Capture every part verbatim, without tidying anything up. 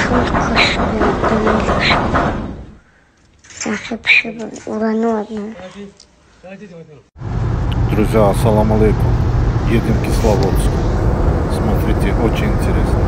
Друзья, ассаламу алейкум. Едем в Кисловодск. Смотрите, очень интересно.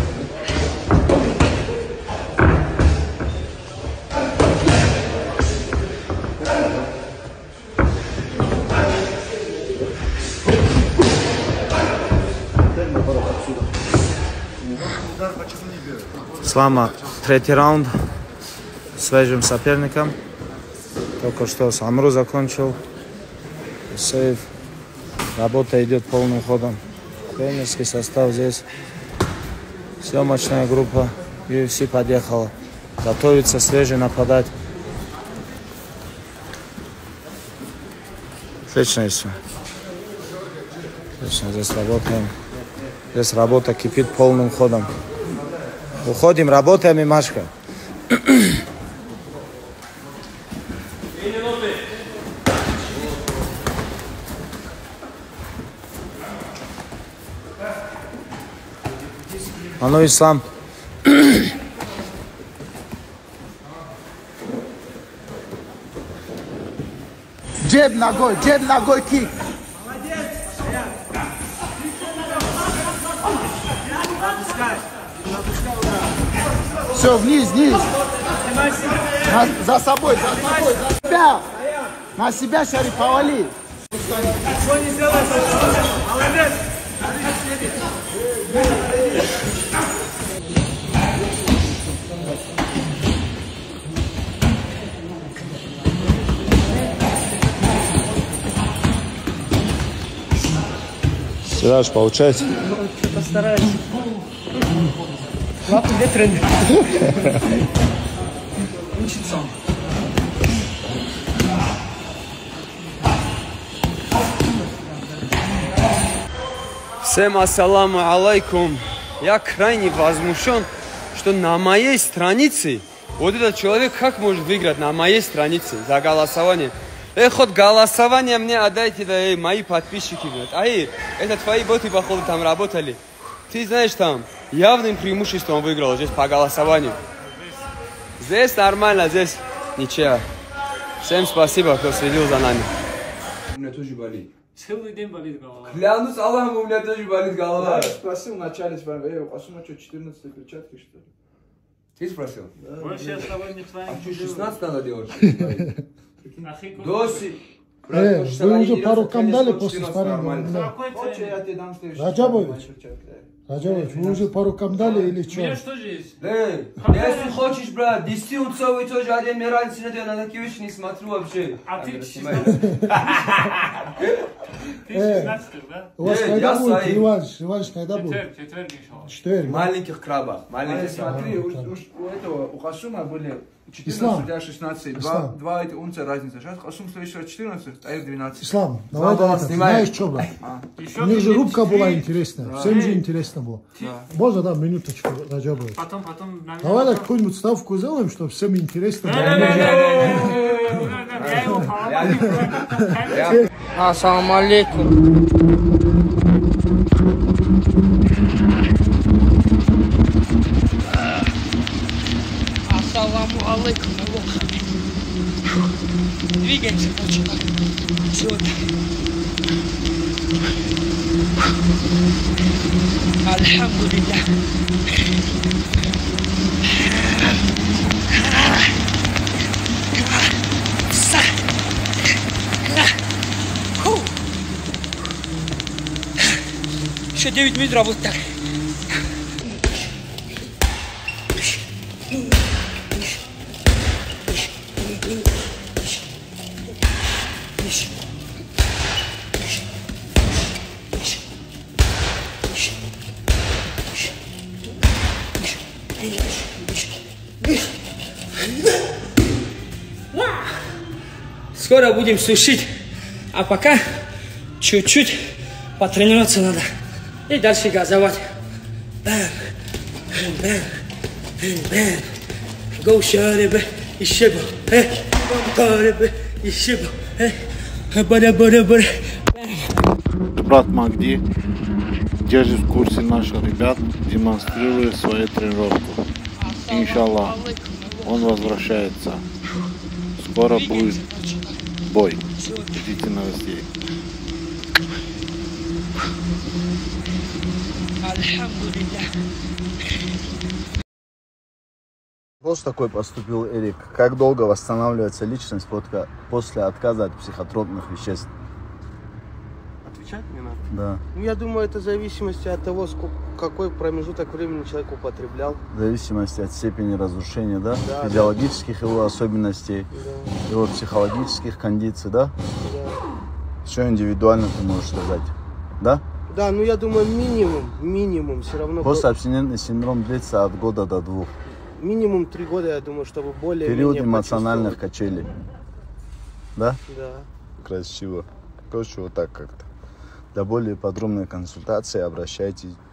Слама, третий раунд. Свежим соперником. Только что Самру закончил. Сейф. Работа идет полным ходом. Тренерский состав здесь. Съемочная группа ю эф си подъехала. Готовится свежий нападать. Отлично все. Отлично, здесь работаем. Здесь работа кипит полным ходом. Уходим, работаем и Машка. А ну, Ислам. Джеб ногой, джеб ногой, кик. Все, вниз, вниз. На, за собой, за собой, за себя. На себя, Шари, повали. Ничего не сделаешь, молодец. Сираж, получается? Постараюсь. Лапы ветреные. Учится. Всем ассаламу алейкум. Я крайне возмущен, что на моей странице вот этот человек как может выиграть на моей странице за голосование. Эй, хоть голосование мне отдайте, да, эй, мои подписчики, блядь. Ай, это твои боты, походу, там работали. Ты знаешь, там явным преимуществом выиграл здесь по голосованию. Здесь нормально, здесь ничего. Всем спасибо, кто следил за нами. У меня тоже болит. Целый день болит голова. Клянусь Аллахом, у меня тоже болит голова. Я спросил вначале, эй, у Касума что, четырнадцатые перчатки, что ли? Ты спросил? Да, больше я с тобой не А что, шестнадцать надо делать? Доси. Э, вы уже по рукам дали после спарринга? Хочешь, я тебе дам следующий. Раджабович, Раджабович, вы уже по рукам дали или что? У меня что же есть? Эй, если хочешь, брат, десятиунцовый тоже один, мне разницы нет, я на такие вещи не смотрю вообще. А ты шестнадцатый? Ты шестнадцатый, да? У вас когда будет реванш? Реванш когда будет? Четверг, четверг, иншаллах. Четверг. Маленьких крабов, маленьких Смотри, крабов. у этого, у Касума были Ислам. четырнадцать, шестнадцать, Ислам. два эти унция разница. Сейчас Касум следующий раз четырнадцать, а их двенадцать. Ислам, давай, Баба, давай, снимай. знаешь что, брат? У них же рубка была интересная, всем же интересно было. Можно, да, минуточку, Раджабович? Потом, потом... Давай так какую-нибудь ставку сделаем, чтобы всем интересно было. Я его поломаю. Ассаламу алейкум. Ассаламу алейкум. Двигаемся, короче, так. Сегодня. Альхамдулилля. Еще девять минут работать так. Скоро будем сушить, а пока чуть-чуть потренироваться надо. И дальше газовать. Бам, бам, бам. Go, шарибе, еще бы. Э, шарибе, еще бы. Э, бада-бада-бада. Брат Магди держит в курсе наших ребят, демонстрируя свою тренировку. Иншаллах, он возвращается. Скоро будет бой. Ждите новостей. Вопрос такой поступил, Эрик. Как долго восстанавливается личность после отказа от психотропных веществ? Отвечать не надо? Да. Ну, я думаю, это в зависимости от того, сколько, какой промежуток времени человек употреблял. В зависимости от степени разрушения, да? Да, физиологических да. его особенностей, да. его психологических кондиций, да? Да. Все индивидуально ты можешь сказать, да? Да, ну я думаю, минимум, минимум все равно... Постабстинентный синдром длится от года до двух. Минимум три года, я думаю, чтобы более... Период эмоциональных качелей. Да? Да. Красиво. Короче, вот так как-то. Для более подробной консультации обращайтесь